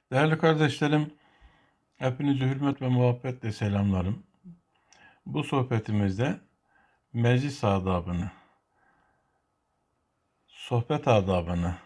Değerli kardeşlerim, hepinizi hürmet ve muhabbetle selamlarım. Bu sohbetimizde meclis adabını, sohbet adabını,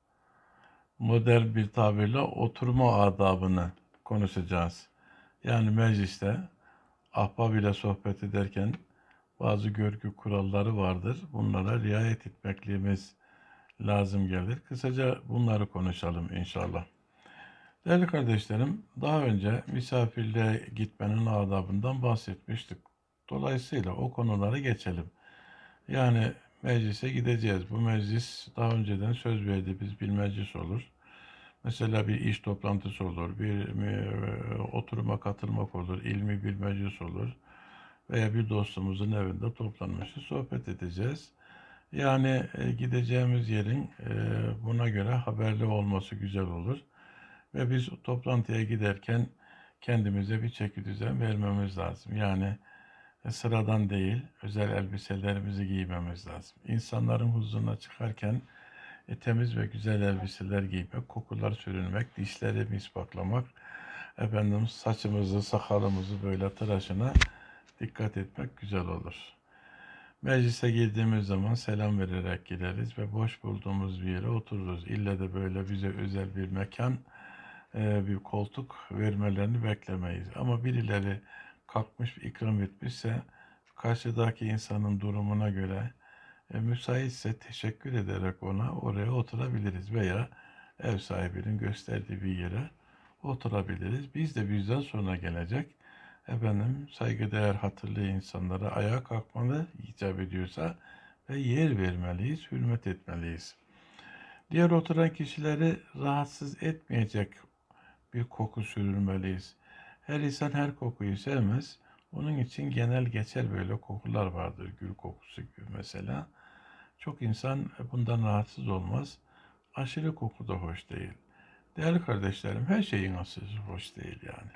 modern bir tabirle oturma adabını konuşacağız. Yani mecliste ahbab ile sohbet ederken bazı görgü kuralları vardır. Bunlara riayet etmekliğimiz lazım gelir. Kısaca bunları konuşalım inşallah. Değerli kardeşlerim, daha önce misafirliğe gitmenin adabından bahsetmiştik. Dolayısıyla o konulara geçelim. Yani meclise gideceğiz. Bu meclis daha önceden söz verdiğimiz bir meclis olur. Mesela bir iş toplantısı olur, bir oturuma katılmak olur, ilmi bir meclis olur veya bir dostumuzun evinde toplanmışız, sohbet edeceğiz. Yani gideceğimiz yerin buna göre haberli olması güzel olur. Ve biz toplantıya giderken kendimize bir çekidüzen vermemiz lazım. Yani sıradan değil, özel elbiselerimizi giymemiz lazım. İnsanların huzuruna çıkarken temiz ve güzel elbiseler giymek, kokular sürünmek, dişleri misbaklamak, efendim saçımızı, sakalımızı böyle tıraşına dikkat etmek güzel olur. Meclise girdiğimiz zaman selam vererek gireriz ve boş bulduğumuz bir yere otururuz. İlle de böyle bize özel bir mekan, bir koltuk vermelerini beklemeyiz. Ama birileri kalkmış ikram etmişse karşıdaki insanın durumuna göre müsaitse teşekkür ederek ona oraya oturabiliriz veya ev sahibinin gösterdiği bir yere oturabiliriz. Biz de bizden sonra gelecek saygıdeğer hatırlı insanlara ayağa kalkmalı icap ediyorsa ve yer vermeliyiz, hürmet etmeliyiz. Diğer oturan kişileri rahatsız etmeyecek bir koku sürülmeliyiz. Her insan her kokuyu sevmez. Onun için genel geçer böyle kokular vardır. Gül kokusu gibi mesela. Çok insan bundan rahatsız olmaz. Aşırı koku da hoş değil. Değerli kardeşlerim, her şeyin aşırı hoş değil yani.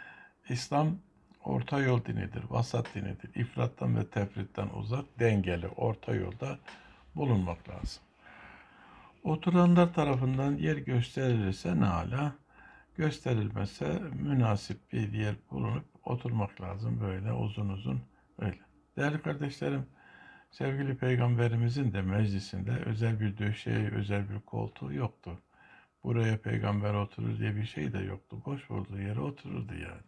İslam orta yol dinidir, vasat dinidir. İfrattan ve tefritten uzak, dengeli, orta yolda bulunmak lazım. Oturanlar tarafından yer gösterilirse ne âlâ, gösterilmezse münasip bir yer bulunup oturmak lazım böyle uzun uzun öyle. Değerli kardeşlerim, sevgili peygamberimizin de meclisinde özel bir döşeği, özel bir koltuğu yoktu. Buraya peygamber oturur diye bir şey de yoktu. Boş bulduğu yere otururdu yani.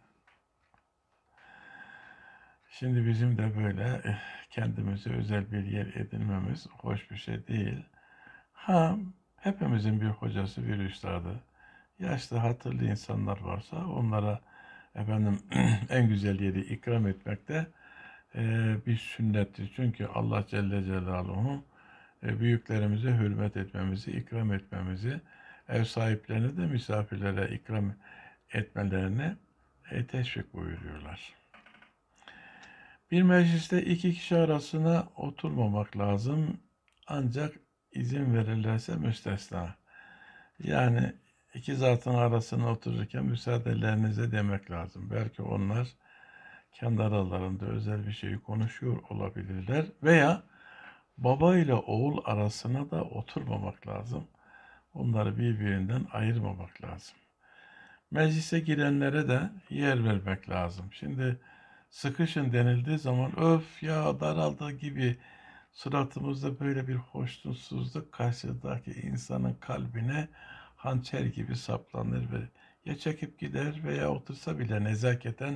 Şimdi bizim de böyle kendimize özel bir yer edinmemiz hoş bir şey değil. Ha, hepimizin bir hocası, bir üstadı, yaşlı hatırlı insanlar varsa onlara en güzel yeri ikram etmek de bir sünnettir. Çünkü Allah Celle Celaluhu büyüklerimize hürmet etmemizi, ikram etmemizi, ev sahiplerine de misafirlere ikram etmelerini teşvik buyuruyorlar. Bir mecliste iki kişi arasına oturmamak lazım. Ancak izin verirlerse müstesna. Yani iki zatın arasına otururken müsaadelerinize demek lazım. Belki onlar kendi aralarında özel bir şeyi konuşuyor olabilirler. Veya baba ile oğul arasına da oturmamak lazım. Onları birbirinden ayırmamak lazım. Meclise girenlere de yer vermek lazım. Şimdi sıkışın denildiği zaman öf ya daraldı gibi suratımızda böyle bir hoşnutsuzluk karşıdaki insanın kalbine hançer gibi saplanır ve ya çekip gider veya otursa bile nezaketen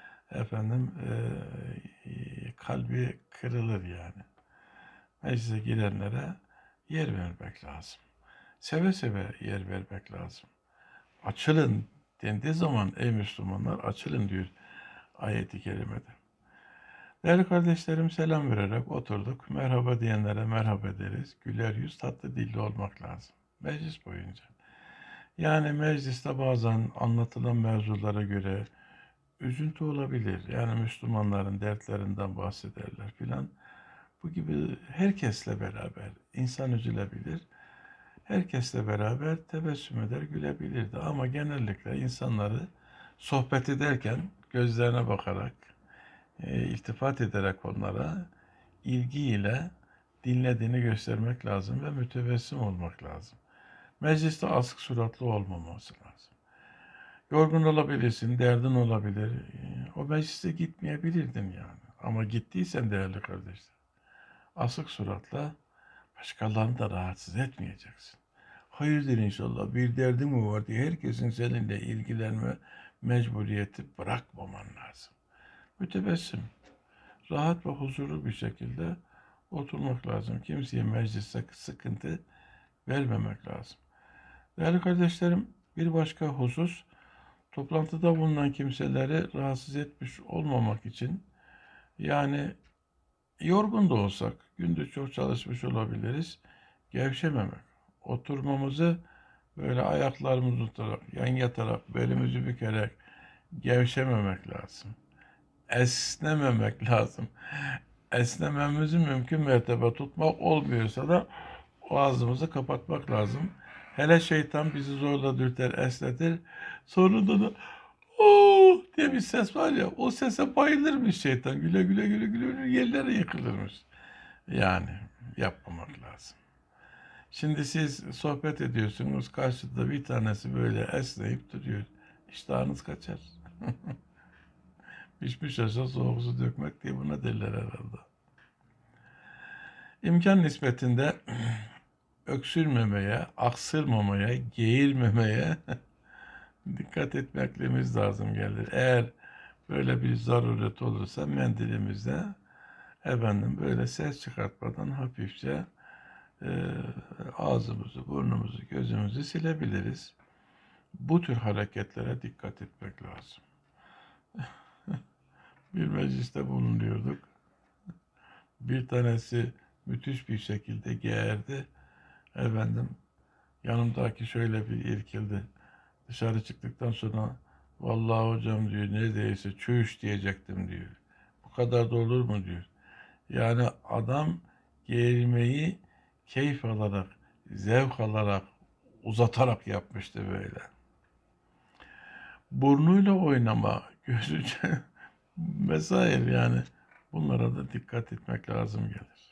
kalbi kırılır yani. Meclise girenlere yer vermek lazım. Seve seve yer vermek lazım. Açılın dendiği zaman ey Müslümanlar açılın diyor ayeti kerimede. Değerli kardeşlerim selam vererek oturduk. Merhaba diyenlere merhaba deriz. Güler yüz tatlı dilli olmak lazım. Meclis boyunca. Yani mecliste bazen anlatılan mevzulara göre üzüntü olabilir. Yani Müslümanların dertlerinden bahsederler filan. Bu gibi herkesle beraber insan üzülebilir. Herkesle beraber tebessüm eder, gülebilirdi. Ama genellikle insanları sohbet ederken gözlerine bakarak, iltifat ederek onlara ilgiyle dinlediğini göstermek lazım ve mütebessim olmak lazım. Mecliste asık suratlı olmaması lazım. Yorgun olabilirsin, derdin olabilir. O meclise gitmeyebilirdin yani. Ama gittiysen değerli kardeşler, asık suratla başkalarını da rahatsız etmeyeceksin. Hayırdır inşallah, bir derdin mi var diye herkesin seninle ilgilenme mecburiyeti bırakmaman lazım. Mütebessim, rahat ve huzurlu bir şekilde oturmak lazım. Kimseye mecliste sıkıntı vermemek lazım. Değerli kardeşlerim, bir başka husus, toplantıda bulunan kimseleri rahatsız etmiş olmamak için, yani yorgun da olsak, gündüz çok çalışmış olabiliriz, gevşememek. Oturmamızı böyle ayaklarımızı tutarak, yan yatarak, belimizi bükerek gevşememek lazım. Esnememek lazım. Esnememizi mümkün mertebe tutmak olmuyorsa da ağzımızı kapatmak lazım. Hele şeytan bizi zorla dürter, esnetir. Sonunda da oh diye bir ses var ya, o sese bayılırmış şeytan. Güle güle güle güle güle yerlere yıkılırmış. Yani yapmamak lazım. Şimdi siz sohbet ediyorsunuz, karşıda bir tanesi böyle esneyip duruyor. İştahınız kaçar. Pişmiş aşa soğuk su dökmek diye buna derler herhalde. İmkan nispetinde öksürmemeye, aksırmamaya, geğirmemeye dikkat etmeklememiz lazım gelir. Eğer böyle bir zaruret olursa mendilimizde böyle ses çıkartmadan hafifçe ağzımızı, burnumuzu, gözümüzü silebiliriz. Bu tür hareketlere dikkat etmek lazım. Bir mecliste bulunuyorduk. Bir tanesi müthiş bir şekilde geğerdi. Yanımdaki şöyle bir irkildi. Dışarı çıktıktan sonra vallahi hocam diyor, neredeyse çüş diyecektim diyor. Bu kadar da olur mu diyor. Yani adam geğirmeyi keyif alarak, zevk alarak, uzatarak yapmıştı böyle. Burnuyla oynama, gözüce vesaire, yani bunlara da dikkat etmek lazım gelir.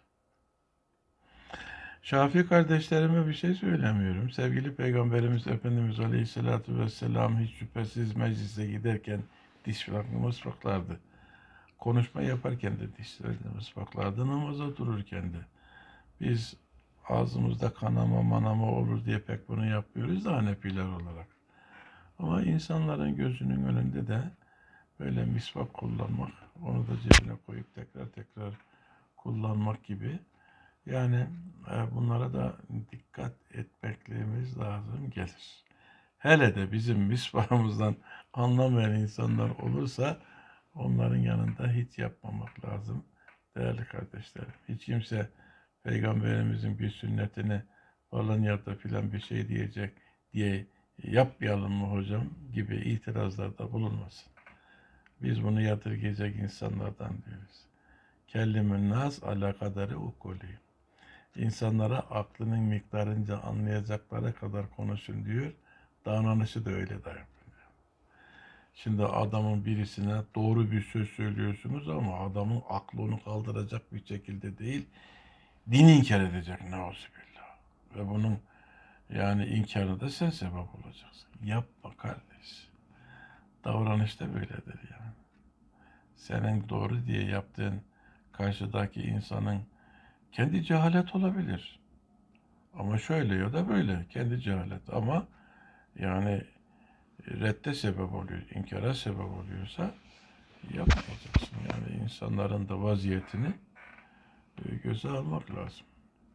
Şafii kardeşlerime bir şey söylemiyorum. Sevgili Peygamberimiz Efendimiz Aleyhisselatü Vesselam hiç şüphesiz meclise giderken dişlerini mısraklardı. Konuşma yaparken de dişlerini mısraklardı. Namaza dururken de. Biz ağzımızda kanama manama olur diye pek bunu yapmıyoruz da Hanefiler olarak. Ama insanların gözünün önünde de böyle misvak kullanmak, onu da cebine koyup tekrar tekrar kullanmak gibi, yani bunlara da dikkat etmekliğimiz lazım gelir. Hele de bizim misvahımızdan anlamayan insanlar olursa onların yanında hiç yapmamak lazım değerli kardeşlerim. Hiç kimse Peygamberimizin bir sünnetini falan ya da filan bir şey diyecek diye yapmayalım mı hocam gibi itirazlarda bulunmasın. Biz bunu yadırgayacak insanlardan diyoruz. Kellimün nas ala kaderi ukuli. İnsanlara aklının miktarınca anlayacakları kadar konuşun diyor. Davranışı da öyle dayanıyor. Şimdi adamın birisine doğru bir söz söylüyorsunuz ama adamın aklı onu kaldıracak bir şekilde değil, din inkar edecek neuzubillah. Ve bunun yani inkarına da sen sebep olacaksın. Yapma kardeş. Davranış da böyledir yani. Senin doğru diye yaptığın karşıdaki insanın kendi cehalet olabilir. Ama şöyle ya da böyle kendi cehalet, ama yani redde sebep oluyor, inkara sebep oluyorsa yapmayacaksın. Yani insanların da vaziyetini göze almak lazım.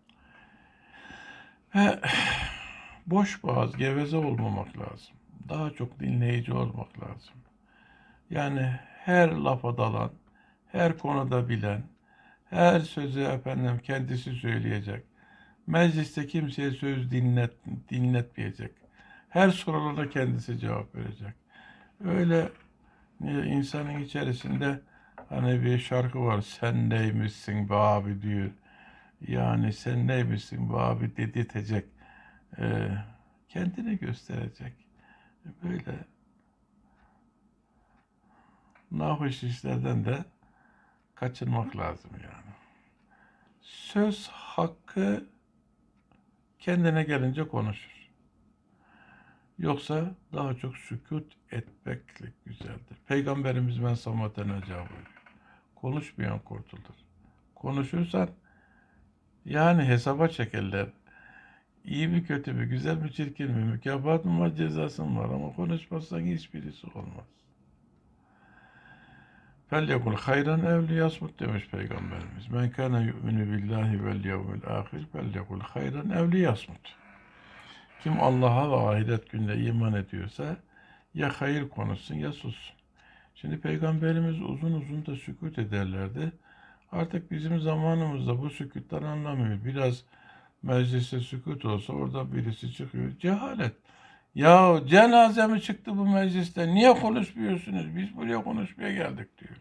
Ve boş boğaz, geveze olmamak lazım. Daha çok dinleyici olmak lazım. Yani her lafa dalan, her konuda bilen, her sözü kendisi söyleyecek. Mecliste kimseye söz dinletmeyecek. Her sorulana kendisi cevap verecek. Öyle insanın içerisinde hani bir şarkı var. Sen neymişsin be abi diyor. Yani sen neymişsin be abi dedirtecek. Kendini gösterecek. Böyle nahoş işlerden de kaçınmak lazım yani. Söz hakkı kendine gelince konuşur. Yoksa daha çok sükut etmeklik güzeldir. Peygamberimiz men samate necâ buyuruyor. Konuşmayan kurtulur. Konuşursan yani hesaba çekerler. İyi mi kötü mü, güzel mi çirkin mi, mükafat mı var, cezası mı var, ama konuşmazsan hiçbirisi olmaz. Felyekul hayran ev liyasmut demiş Peygamberimiz. Men kana yu'minu billahi vel yevmil ahir felyekul hayran ev liyasmut. Kim Allah'a ve ahiret gününe iman ediyorsa ya hayır konuşsun ya sussun. Şimdi Peygamberimiz uzun uzun da sükut ederlerdi. Artık bizim zamanımızda bu sükuttan anlamıyor. Biraz mecliste sükut olsa orada birisi çıkıyor. Cehalet. Ya cenaze mi çıktı bu mecliste? Niye konuşmuyorsunuz? Biz buraya konuşmaya geldik diyor.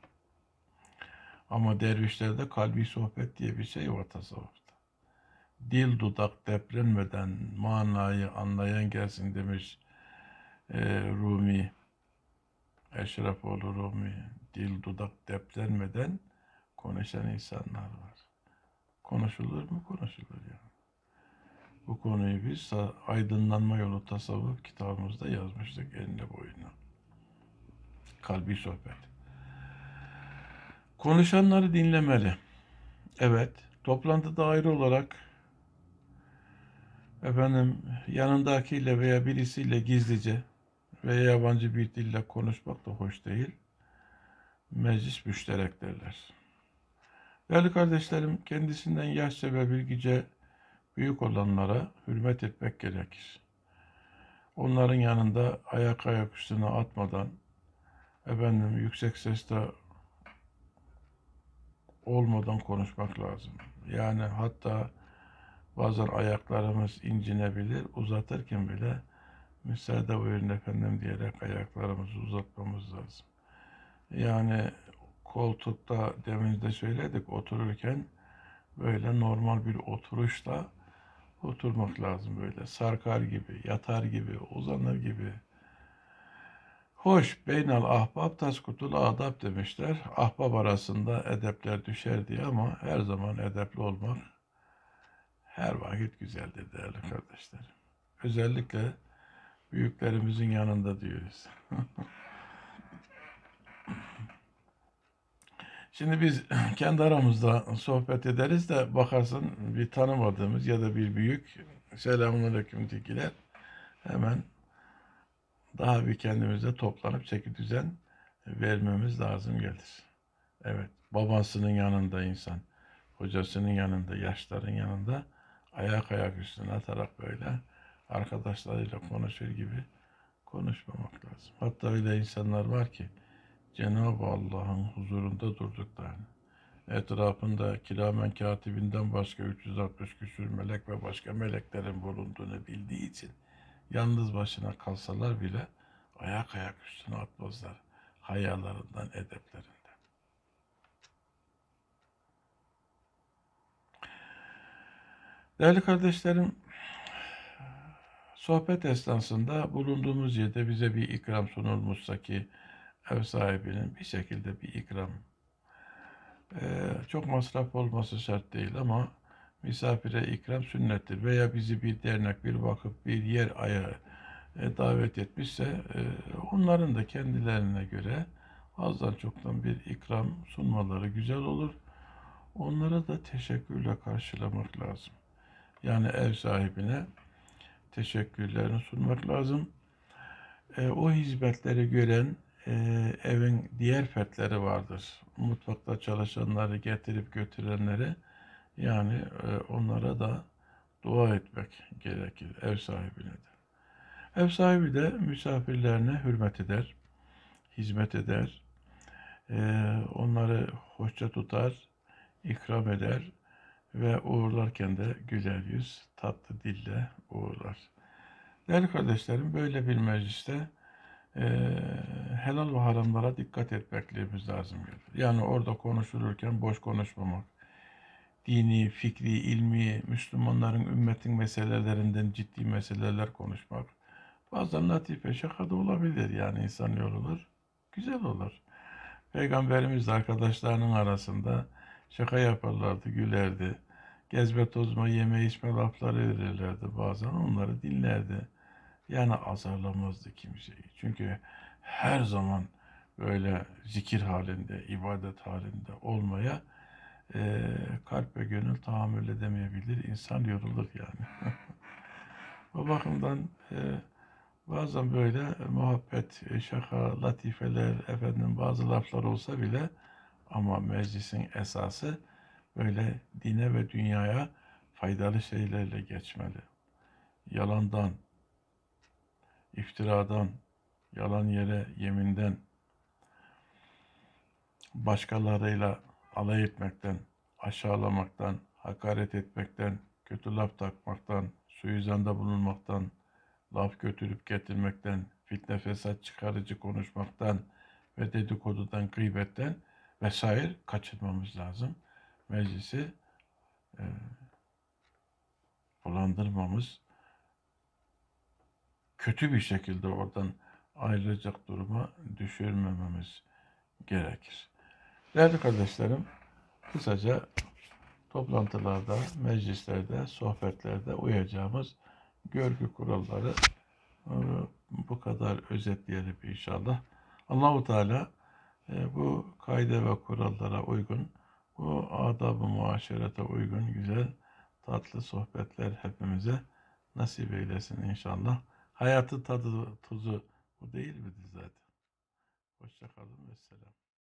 Ama dervişlerde kalbi sohbet diye bir şey var tasavvufta. Dil dudak depremeden manayı anlayan gelsin demiş Rumi. Eşrefoğlu Rumi. Dil dudak depremeden konuşan insanlar var. Konuşulur mu? Konuşulur yani. Bu konuyu biz Aydınlanma Yolu Tasavvuf kitabımızda yazmıştık eline boyuna. Kalbi sohbet. Konuşanları dinlemeli. Evet, toplantıda ayrı olarak yanındakiyle veya birisiyle gizlice veya yabancı bir dille konuşmak da hoş değil. Meclis müşterek derler. Değerli kardeşlerim, kendisinden yaşça ve bilgice büyük olanlara hürmet etmek gerekir. Onların yanında ayak üstüne atmadan, yüksek sesle olmadan konuşmak lazım. Yani hatta bazen ayaklarımız incinebilir, uzatırken bile müsaade buyurun efendim diyerek ayaklarımızı uzatmamız lazım. Yani koltukta demin de söyledik, otururken böyle normal bir oturuşla oturmak lazım, böyle sarkar gibi, yatar gibi, uzanır gibi. Hoş, beynel ahbab taskutul adab demişler. Ahbab arasında edepler düşer diye, ama her zaman edepli olmak her vakit güzeldir değerli kardeşlerim. Özellikle büyüklerimizin yanında diyoruz. Şimdi biz kendi aramızda sohbet ederiz de bakarsın bir tanımadığımız ya da bir büyük selamünaleyküm dikiler, hemen daha bir kendimize toplanıp çeki düzen vermemiz lazım gelir. Evet, babasının yanında insan, hocasının yanında, yaşların yanında ayak üstüne atarak böyle arkadaşlarıyla konuşur gibi konuşmamak lazım. Hatta öyle insanlar var ki Cenab-ı Allah'ın huzurunda durduklarını, etrafında kiramen katibinden başka 360 küsur melek ve başka meleklerin bulunduğunu bildiği için yalnız başına kalsalar bile ayak üstüne atmazlar. Hayalarından, edeplerinden. Değerli kardeşlerim, sohbet esnasında bulunduğumuz yerde bize bir ikram sunulmuşsa ki ev sahibinin bir şekilde bir ikram, çok masraf olması şart değil ama misafire ikram sünnettir. Veya bizi bir dernek, bir vakıf, bir yer davet etmişse onların da kendilerine göre azdan çoktan bir ikram sunmaları güzel olur. Onlara da teşekkürle karşılamak lazım. Yani ev sahibine teşekkürlerini sunmak lazım. O hizmetleri gören evin diğer fertleri vardır. Mutfakta çalışanları, getirip götürenleri, yani onlara da dua etmek gerekir, ev sahibine de. Ev sahibi de misafirlerine hürmet eder, hizmet eder, onları hoşça tutar, ikram eder ve uğurlarken de güler yüz, tatlı dille uğurlar. Değerli kardeşlerim, böyle bir mecliste helal ve haramlara dikkat etmekliğimiz lazım. Yani orada konuşulurken boş konuşmamak, dini, fikri, ilmi, Müslümanların, ümmetin meselelerinden ciddi meseleler konuşmak, bazen latife, şaka da olabilir, yani insan yorulur, güzel olur. Peygamberimiz de arkadaşlarının arasında şaka yaparlardı, gülerdi. Gezme tozma, yeme içme lafları verirlerdi bazen, onları dinlerdi. Yani azarlamazdı kimseyi. Çünkü her zaman böyle zikir halinde, ibadet halinde olmaya kalp ve gönül tahammül edemeyebilir. İnsan yorulur yani. O bakımdan bazen böyle muhabbet, şaka, latifeler, efendim bazı laflar olsa bile ama meclisin esası böyle dine ve dünyaya faydalı şeylerle geçmeli. Yalandan, iftiradan, yalan yere yeminden, başkalarıyla alay etmekten, aşağılamaktan, hakaret etmekten, kötü laf takmaktan, suizanda bulunmaktan, laf götürüp getirmekten, fitne fesat çıkarıcı konuşmaktan ve dedikodudan, gıybetten vesaire kaçınmamız lazım. Meclisi e, bulandırmamız, kötü bir şekilde oradan ayrılacak duruma düşürmememiz gerekir. Değerli kardeşlerim, kısaca toplantılarda, meclislerde, sohbetlerde uyacağımız görgü kuralları bu kadar özetleyelim inşallah. Allahu Teala bu kaide ve kurallara uygun, bu adab-ı muaşerete uygun güzel, tatlı sohbetler hepimize nasip eylesin inşallah. Hayatın tadı, tuzu bu değil midir zaten? Hoşça kalın ve selam.